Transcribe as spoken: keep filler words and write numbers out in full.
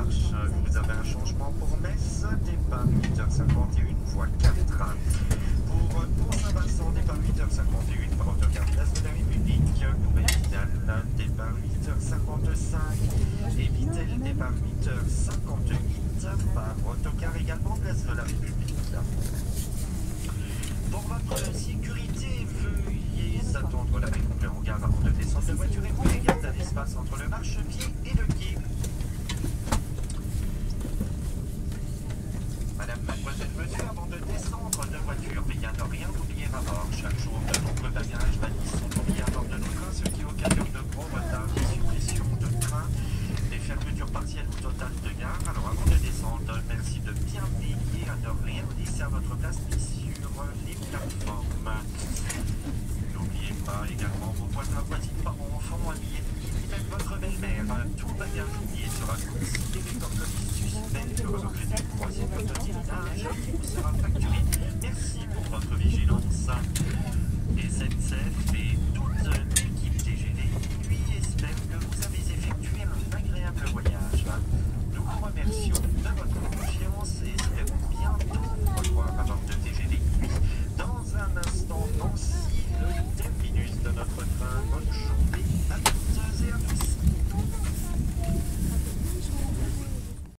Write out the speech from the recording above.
marche. Vous avez un changement pour Metz, départ huit heures cinquante et une, voie quatre. Pour Pont-Saint-Vincent, départ huit heures cinquante et une, par autocar Place de la République. Pour Épinal, départ huit heures cinquante-cinq. Et Vitel, départ huit heures cinquante-huit, par autocar également Place de la République. Pour votre sécurité, veuillez attendre l'arrêt complet en gare avant de descendre de voiture et rouler. Garde un espace entre le marchepied et le quai. Madame, mademoiselle, monsieur, avant de descendre de voiture, veillez à ne rien oublier à bord. Chaque jour, de nombreux bagages valises sont oubliés à bord de nos trains, ce qui occasionne de gros retards, des suppressions de trains, des fermetures partielles ou totales de gare. Alors, avant de descendre, merci de bien veiller à ne rien laisser à votre place ni sur les plateformes. N'oubliez pas également vos voisins, voisines, parents, enfants, amis, ennemis, même votre belle-mère. Tout bagage oublié sera considéré comme le suspect. Le regret du troisième autodilage vous sera facturé. Merci pour votre vigilance.